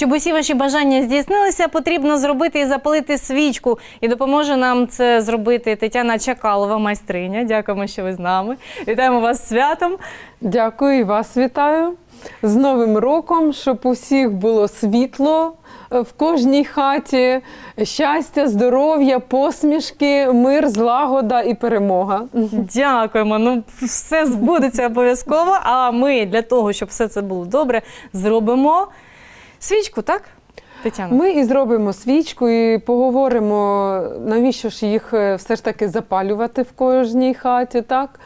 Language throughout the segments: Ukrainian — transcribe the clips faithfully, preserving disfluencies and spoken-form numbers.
щоб усі ваші бажання здійснилися, потрібно зробити і запалити свічку. І допоможе нам це зробити Тетяна Чакалова, майстриня. Дякуємо, що ви з нами. Вітаємо вас з святом. Дякую, і вас вітаю. З Новим роком, щоб у всіх було світло в кожній хаті, щастя, здоров'я, посмішки, мир, злагода і перемога. Дякуємо. Ну, все збудеться обов'язково, а ми для того, щоб все це було добре, зробимо свічку, так, Тетяна? Ми і зробимо свічку, і поговоримо, навіщо ж їх все ж таки запалювати в кожній хаті, так?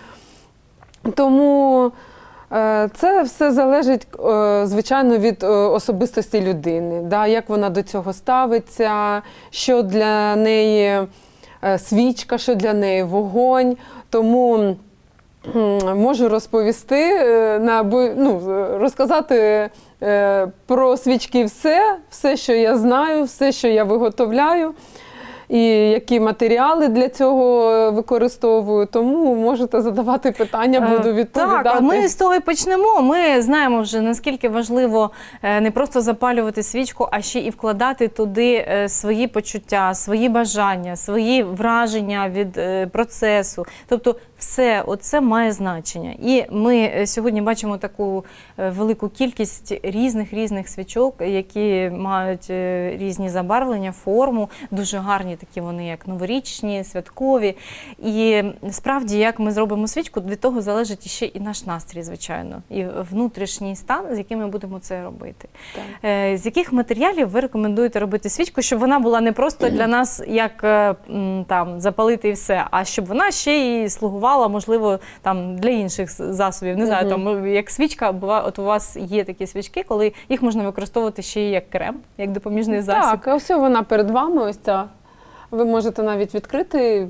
Тому це все залежить, звичайно, від особистості людини, да, як вона до цього ставиться, що для неї свічка, що для неї вогонь. Тому можу розповісти, ну, розказати про свічки все, все, що я знаю, все, що я виготовляю. І які матеріали для цього використовую, тому можете задавати питання, буду відповідати. Так, а ми з того і почнемо. Ми знаємо вже, наскільки важливо не просто запалювати свічку, а ще і вкладати туди свої почуття, свої бажання, свої враження від процесу. Тобто все оце має значення. І ми сьогодні бачимо таку велику кількість різних-різних свічок, які мають різні забарвлення, форму, дуже гарні такі вони, як новорічні, святкові. І справді, як ми зробимо свічку, від того залежить ще і наш настрій, звичайно, і внутрішній стан, з яким ми будемо це робити. Так. З яких матеріалів ви рекомендуєте робити свічку, щоб вона була не просто для нас, як там, запалити і все, а щоб вона ще і слугувала, можливо, там, для інших засобів. Не знаю, там, як свічка, бува, от у вас є такі свічки, коли їх можна використовувати ще і як крем, як допоміжний засіб. Так, ось вона перед вами, ось ця. Ви можете навіть відкрити,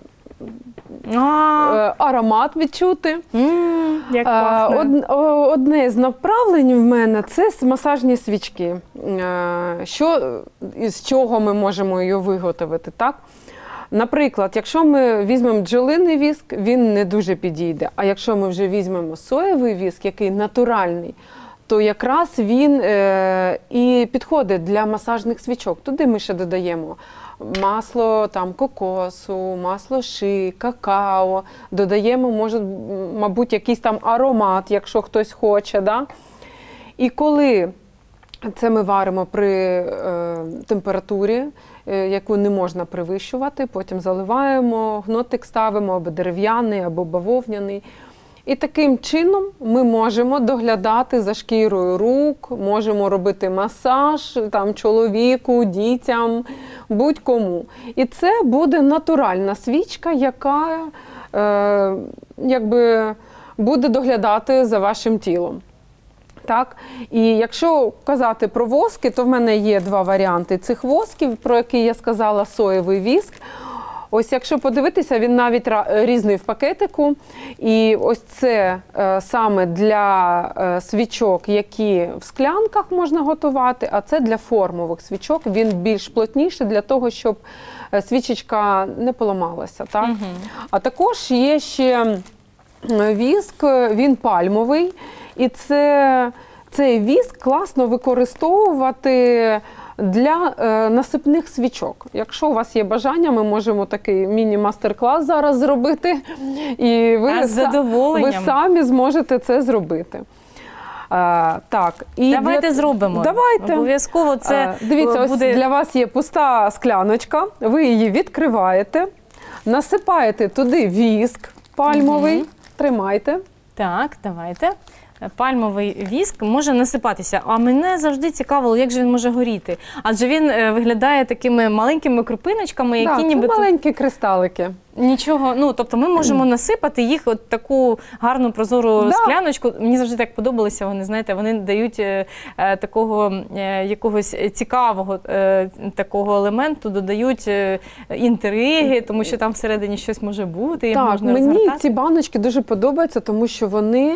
а аромат відчути. Mm, як пахне. Од, одне з направлень в мене – це масажні свічки. Що, з чого ми можемо її виготовити, так? Наприклад, якщо ми візьмемо бджолиний віск, він не дуже підійде. А якщо ми вже візьмемо соєвий віск, який натуральний, то якраз він е, і підходить для масажних свічок. Туди ми ще додаємо масло там, кокосу, масло ши, какао, додаємо, може, мабуть, якийсь там аромат, якщо хтось хоче. Да? І коли це ми варимо при е, температурі, е, яку не можна перевищувати, потім заливаємо, гнотик ставимо, або дерев'яний, або бавовняний. І таким чином ми можемо доглядати за шкірою рук, можемо робити масаж там, чоловіку, дітям, будь-кому. І це буде натуральна свічка, яка е, якби, буде доглядати за вашим тілом. Так? І якщо казати про воски, то в мене є два варіанти цих восків, про які я сказала, соєвий віск. Ось якщо подивитися, він навіть різний в пакетику. І ось це е, саме для е, свічок, які в склянках можна готувати, а це для формових свічок. Він більш плотніший для того, щоб свічечка не поламалася. Так? Угу. А також є ще віск, він пальмовий. І це, цей віск класно використовувати для е, насипних свічок. Якщо у вас є бажання, ми можемо такий міні-мастер-клас зараз зробити. І ви, з задоволенням. ви самі зможете це зробити. А, так, і Давайте для... зробимо. Давайте. Обов'язково це а, Дивіться, буде... ось для вас є пуста скляночка, ви її відкриваєте, насипаєте туди віск пальмовий, угу. Тримайте. Так, давайте. Пальмовий віск може насипатися. А мене завжди цікавило, як же він може горіти. Адже він виглядає такими маленькими крупиночками, які да, ніби... це маленькі кристалики. Нічого, ну, тобто ми можемо насипати їх от таку гарну прозору да. скляночку. Мені завжди так подобалося, вони, знаєте, вони дають е, такого е, якогось цікавого е, такого елементу, додають е, інтриги, тому що там всередині щось може бути, їх так, можна мені розгортати. Ці баночки дуже подобаються, тому що вони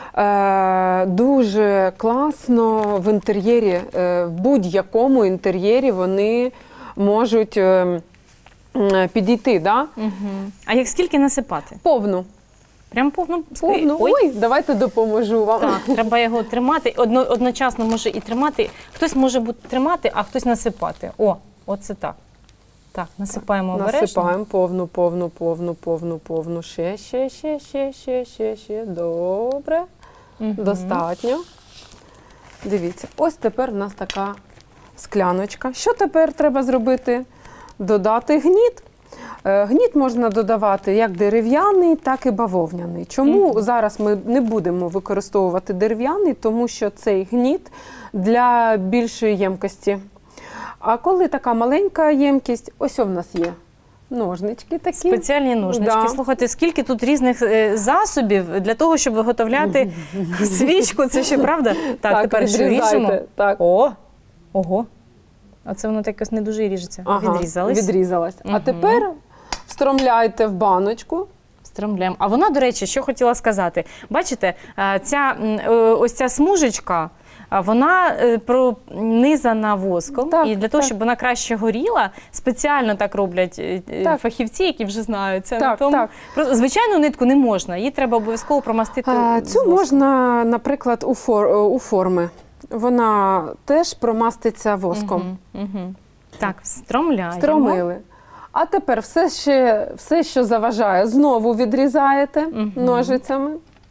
е, дуже класно в інтер'єрі, е, в будь-якому інтер'єрі вони можуть е, підійти, да? Угу. А як скільки насипати? Повну. Прям повну. Повну. Ой. Ой, давайте допоможу вам. Так, треба його тримати. Одно, одночасно може і тримати. Хтось може бути тримати, а хтось насипати. О, оце так. Так, насипаємо обережно. Насипаємо повну, повну, повну, повну, повну. Ще, ще, ще, ще, ще, ще, ще. Добре. Угу. Достатньо. Дивіться, ось тепер в нас така скляночка. Що тепер треба зробити? Додати гніт. Е, Гніт можна додавати як дерев'яний, так і бавовняний. Чому Мгм. зараз ми не будемо використовувати дерев'яний? Тому що цей гніт для більшої ємкості. А коли така маленька ємкість, ось у нас є ножнички такі. Спеціальні ножнички. Да. Слухайте, скільки тут різних е, засобів для того, щоб виготовляти свічку. Це ще правда? Так, Так, тепер що відрізайте. ріжемо? Так. О, ого. А це воно так якось не дуже ріжеться. Ага, Відрізались. Відрізалась. А Мгм. тепер встромляйте в баночку. Стромляємо. А вона, до речі, що хотіла сказати. Бачите, е, ця, м, е, ось ця смужечка, а вона е, пронизана воском. Так, і для того, так. щоб вона краще горіла, спеціально так роблять е, е, Так. фахівці, які вже знають це. Так, Тому так. просто звичайну нитку не можна, її треба обов'язково промастити. А, з Цю воском. можна, наприклад, у, фор, у форми. Вона теж промаститься воском. Мгм, мгм. Так, стромляємо. Стромили. А тепер все, ще, все, що заважає, знову відрізаєте Мгм. ножицями.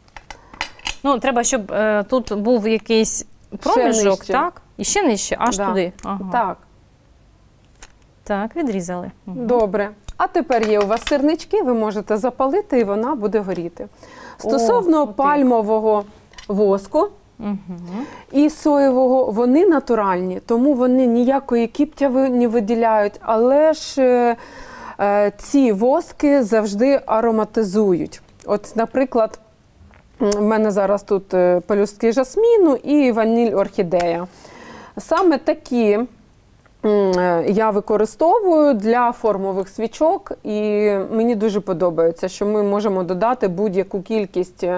Ну, треба, щоб е, тут був якийсь проміжок, нижче. так? І ще нижче, аж Да. туди. Ага. Так, Так, відрізали. Мгм. добре. А тепер є у вас сирнички, ви можете запалити і вона буде горіти. Стосовно от як. пальмового воску Мгм. і соєвого, вони натуральні, тому вони ніякої кіптяви не виділяють, але ж е, е, ці воски завжди ароматизують. От, наприклад, м, в мене зараз тут е, пелюстки жасміну і ваніль орхідея. Саме такі м, е, я використовую для формових свічок, і мені дуже подобається, що ми можемо додати будь-яку кількість е,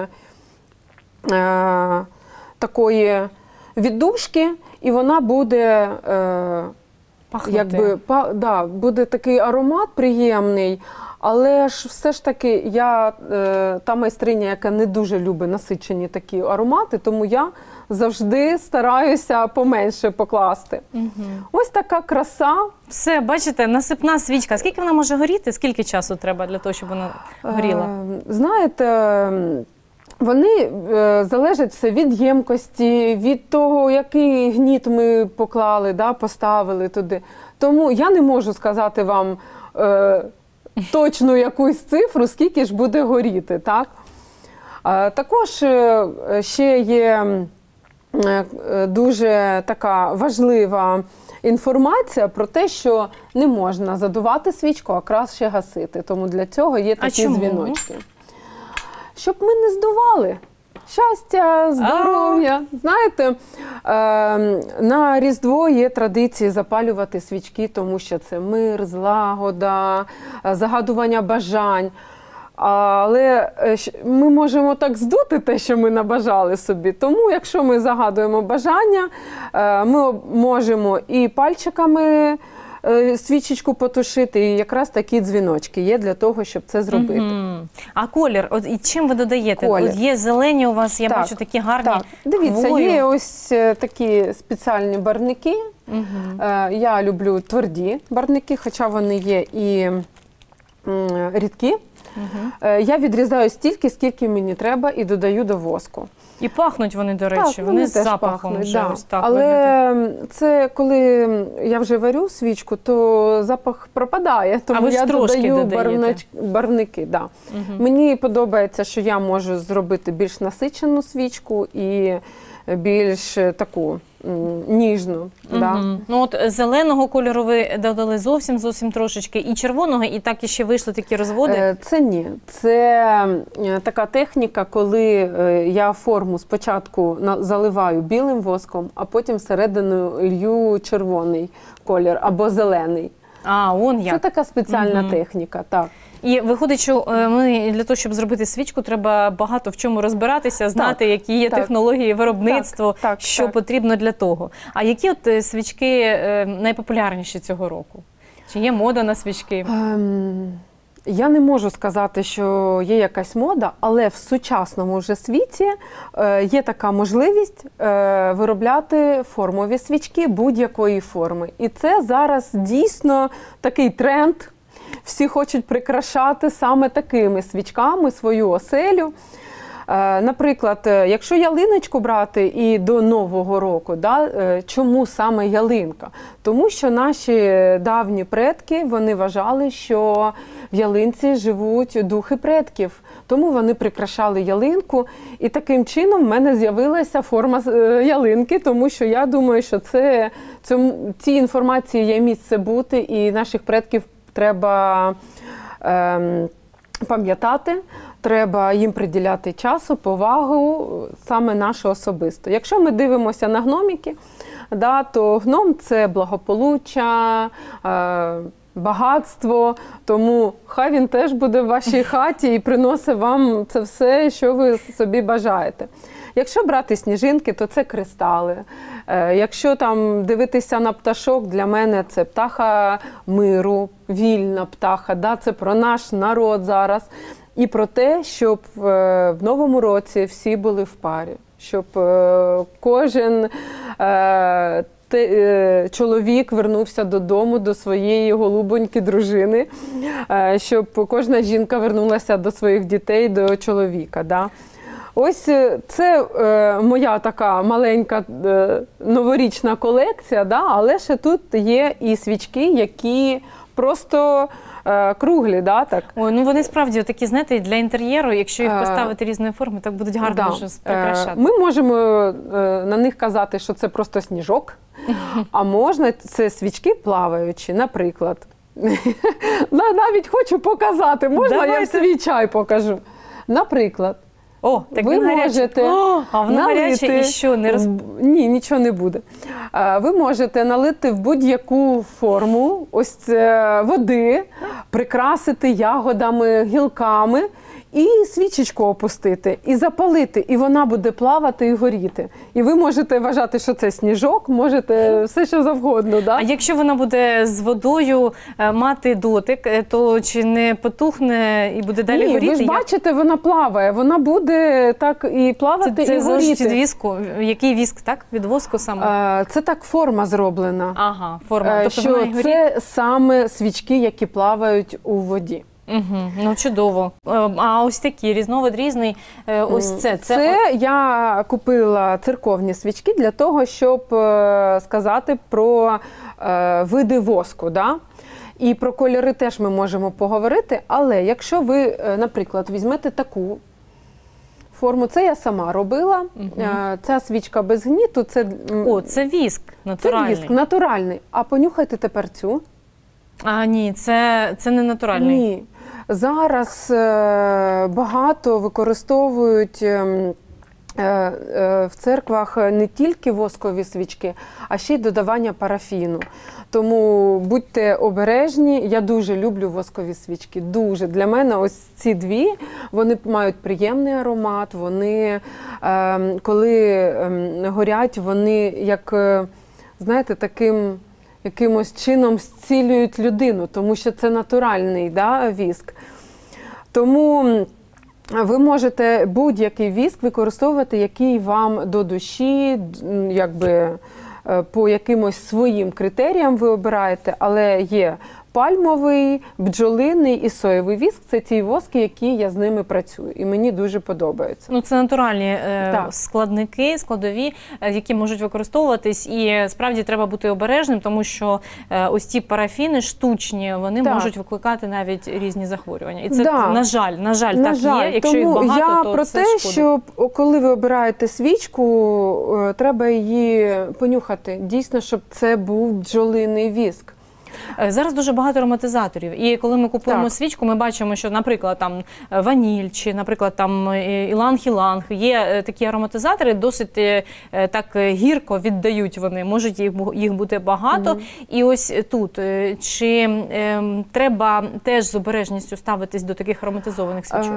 е, такої віддушки, і вона буде, е, Пахнути. якби, па, да, буде такий аромат приємний, але ж все ж таки я е, та майстриня, яка не дуже любить насичені такі аромати, тому я завжди стараюся поменше покласти. Мгм. Ось така краса. Все, бачите, насипна свічка. Скільки вона може горіти? Скільки часу треба для того, щоб вона горіла? Е, Знаєте, вони е, залежать все від ємкості, від того, який гніт ми поклали, да, поставили туди. Тому я не можу сказати вам е, точну якусь цифру, скільки ж буде горіти. Так? Е, також е, ще є е, е, дуже така важлива інформація про те, що не можна задувати свічку, а краще гасити. Тому для цього є такі чому? дзвіночки. Щоб ми не здували. Щастя, здоров'я. Знаєте, е, на Різдво є традиції запалювати свічки, тому що це мир, злагода, е, загадування бажань. Але е, щ- ми можемо так здути те, що ми набажали собі. Тому, якщо ми загадуємо бажання, е, ми об- можемо і пальчиками е, свічечку потушити, і якраз такі дзвіночки є для того, щоб це зробити. Мгм. А колір, от і чим ви додаєте? Колір. От є зелені у вас, я Так, бачу такі гарні. Так, дивіться, хвою. є ось е, такі спеціальні барвники. Мгм. Е, Я люблю тверді барвники, хоча вони є і м, рідкі. Мгм. Е, Я відрізаю стільки, скільки мені треба, і додаю до воску. І пахнуть вони, до речі, Так, вони з теж запахом пахнуть, вже да. ось так Але виглядають. це коли я вже варю свічку, то запах пропадає, тому ви ж я трошки додаю додаєте? барвнач... барвники. Да. Мгм. Мені подобається, що я можу зробити більш насичену свічку і більш таку м, ніжну. Да. Мгм. Ну от е, зеленого кольору ви додали зовсім зовсім трошечки, і червоного, і так іще вийшли такі розводи. Е, Це ні. Це е, така техніка, коли е, я форму спочатку на- заливаю білим воском, а потім всередину лью червоний колір або зелений. А, он Це як. така спеціальна Мгм. техніка. Так. І виходить, що е, ми для того, щоб зробити свічку, треба багато в чому розбиратися, знати, які є так. технології виробництва, Так, так, що так. потрібно для того. А які от е, свічки е, найпопулярніші цього року? Чи є мода на свічки? Ем, Я не можу сказати, що є якась мода, але в сучасному вже світі е, є така можливість е, виробляти формові свічки будь-якої форми. І це зараз дійсно такий тренд. Всі хочуть прикрашати саме такими свічками свою оселю. Наприклад, якщо ялиночку брати і до Нового року, да, чому саме ялинка? Тому що наші давні предки, вони вважали, що в ялинці живуть духи предків. Тому вони прикрашали ялинку. І таким чином в мене з'явилася форма ялинки, тому що я думаю, що це, це, цій інформації є місце бути, і наших предків треба ем, пам'ятати. Треба їм приділяти часу, повагу, саме нашу особисто. Якщо ми дивимося на гноміки, да, то гном – це благополуччя, е, багатство, тому хай він теж буде в вашій хаті і приносить вам це все, що ви собі бажаєте. Якщо брати сніжинки, то це кристали. Е, якщо там дивитися на пташок, для мене це птаха миру, вільна птаха, да, це про наш народ зараз. І про те, щоб в новому році всі були в парі, щоб кожен чоловік вернувся додому до своєї голубоньки дружини, щоб кожна жінка вернулася до своїх дітей, до чоловіка. Да? Ось це моя така маленька новорічна колекція, да? Але ще тут є і свічки, які просто круглі, да, так? Ой, ну вони справді такі, знаєте, для інтер'єру, якщо їх поставити різної форми, так будуть гарно да. дуже прикрашати. Ми можемо на них казати, що це просто сніжок, а можна, це свічки плаваючі, наприклад. Навіть хочу показати, можна Давайте. Я в свій чай покажу? Наприклад. О, так ви можете О, а воно гаряче і що? Не роз... Ні, нічого не буде. Ви можете налити в будь-яку форму ось це води, прикрасити ягодами, гілками і свічечку опустити, і запалити, і вона буде плавати і горіти. І ви можете вважати, що це сніжок, можете все, що завгодно. Да? А якщо вона буде з водою мати дотик, то чи не потухне і буде далі Ні, горіти? ви ж Як? бачите, вона плаває, вона буде так і плавати, це, це і горіти. Це від віску? Який віск, так? Від воску саме? Це так форма зроблена. Ага, форма. Тобто що вона і це саме свічки, які плавають у воді. Угу, ну чудово. А ось такі, різновид різний, ось це. Це, це я купила церковні свічки для того, щоб сказати про види воску. Да? І про кольори теж ми можемо поговорити, але якщо ви, наприклад, візьмете таку форму, це я сама робила, угу. Ця свічка без гніту, це... О, це віск натуральний. Це віск натуральний. А понюхайте тепер цю. А, ні, це, це не натуральний. Ні. Зараз е, багато використовують е, е, в церквах не тільки воскові свічки, а ще й додавання парафіну. Тому будьте обережні. Я дуже люблю воскові свічки. Дуже. Для мене ось ці дві, вони мають приємний аромат. Вони, е, коли е, горять, вони як, е, знаєте, таким... якимось чином зцілюють людину, тому що це натуральний, да, віск. Тому ви можете будь-який віск використовувати, який вам до душі, якби по якимось своїм критеріям ви обираєте, але є пальмовий, бджолиний і соєвий віск – це ті воски, які я з ними працюю. І мені дуже подобається. Ну, це натуральні е, складники, складові, е, які можуть використовуватись. І справді треба бути обережним, тому що е, ось ці парафіни штучні, вони так. можуть викликати навіть різні захворювання. І це, да. на жаль, на жаль, на так жаль. є. Якщо Тому їх багато, я то про це те, шкода. що коли ви обираєте свічку, треба її понюхати. Дійсно, щоб це був бджолиний віск. Зараз дуже багато ароматизаторів. І коли ми купуємо так. свічку, ми бачимо, що, наприклад, там ваніль, чи, наприклад, там іланг-іланг. Є такі ароматизатори, досить так гірко віддають вони. Можуть їх, їх бути багато. Mm-hmm. І ось тут, чи е, треба теж з обережністю ставитись до таких ароматизованих свічок?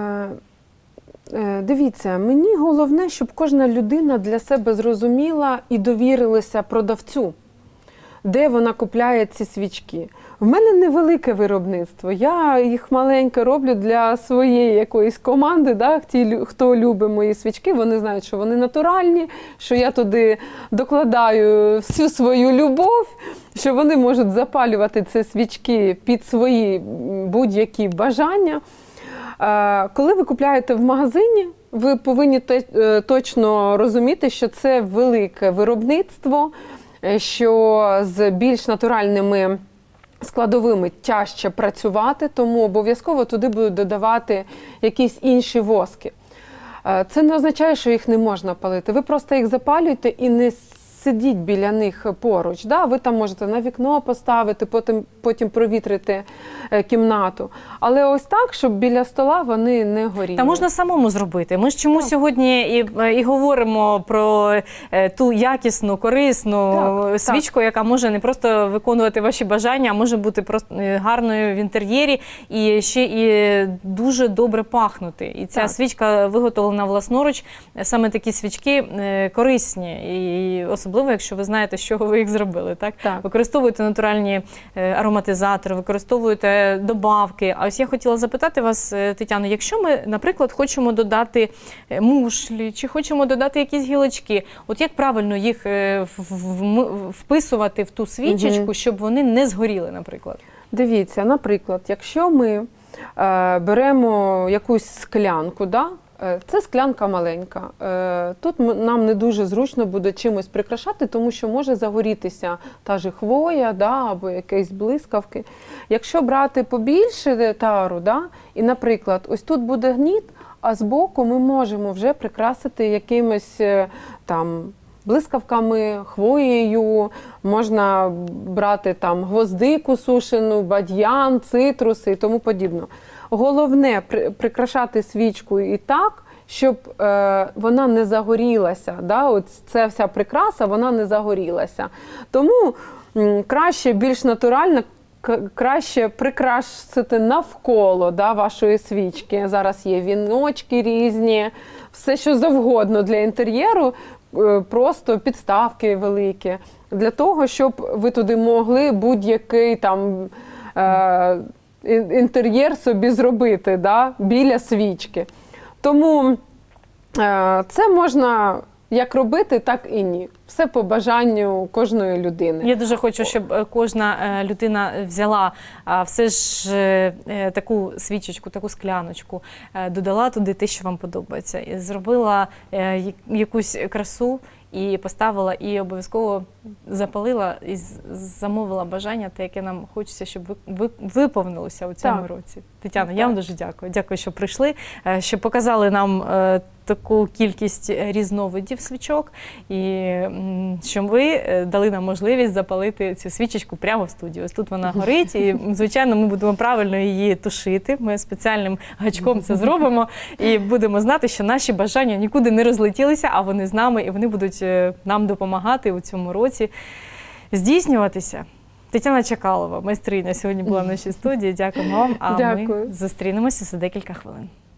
Uh... Дивіться, мені головне, щоб кожна людина для себе зрозуміла і довірилася продавцю, де вона купляє ці свічки. В мене невелике виробництво. Я їх маленько роблю для своєї якоїсь команди. Да? Ті, хто любить мої свічки, вони знають, що вони натуральні, що я туди докладаю всю свою любов, що вони можуть запалювати ці свічки під свої будь-які бажання. Коли ви купляєте в магазині, ви повинні точно розуміти, що це велике виробництво, що з більш натуральними складовими тяжче працювати, тому обов'язково туди будуть додавати якісь інші воски. Це не означає, що їх не можна палити. Ви просто їх запалюєте і не сидіть біля них поруч. Да? Ви там можете на вікно поставити, потім, потім провітрити кімнату. Але ось так, щоб біля стола вони не горіли. Та можна самому зробити. Ми ж чому так. сьогодні і, і говоримо про ту якісну, корисну так, свічку, так. яка може не просто виконувати ваші бажання, а може бути просто гарною в інтер'єрі і ще і дуже добре пахнути. І ця так. свічка виготовлена власноруч. Саме такі свічки корисні. І особливо, якщо ви знаєте, з чого ви їх зробили. Так? Так. Використовуєте натуральні ароматизатори, використовуєте добавки. А ось я хотіла запитати вас, Тетяно, якщо ми, наприклад, хочемо додати мушлі, чи хочемо додати якісь гілочки, от як правильно їх вписувати в ту свічечку, угу. щоб вони не згоріли, наприклад? Дивіться, наприклад, якщо ми е, беремо якусь склянку, да? Це склянка маленька. Тут нам не дуже зручно буде чимось прикрашати, тому що може загорітися та ж хвоя, да, або якісь блискавки. Якщо брати побільше тару, да, і, наприклад, ось тут буде гніт, а збоку ми можемо вже прикрасити якимось там блискавками, хвоєю, можна брати там гвоздику сушену, бадьян, цитруси і тому подібне. Головне прикрашати свічку і так, щоб е, вона не загорілася. Да? От ця вся прикраса, вона не загорілася. Тому м, краще, більш натурально, краще прикрасити навколо, да, вашої свічки. Зараз є віночки різні, все що завгодно для інтер'єру, е, просто підставки великі. Для того, щоб ви туди могли будь-який там е, інтер'єр собі зробити, да, біля свічки. Тому е, це можна як робити, так і ні. Все по бажанню кожної людини. Я дуже хочу, щоб кожна людина взяла все ж таку свічечку, таку скляночку, додала туди те, що вам подобається, і зробила якусь красу, і поставила, і обов'язково запалила, і замовила бажання, те, яке нам хочеться, щоб виповнилося у цьому так. році. Тетяно, я вам дуже дякую. Дякую, що прийшли, що показали нам таку кількість різновидів свічок, і що ви дали нам можливість запалити цю свічечку прямо в студії. Ось тут вона горить, і, звичайно, ми будемо правильно її тушити. Ми спеціальним гачком це зробимо, і будемо знати, що наші бажання нікуди не розлетілися, а вони з нами, і вони будуть нам допомагати у цьому році здійснюватися. Тетяна Чекалова, майстриня, сьогодні була в нашій студії. Дякуємо вам, а Дякую. Ми зустрінемося за декілька хвилин.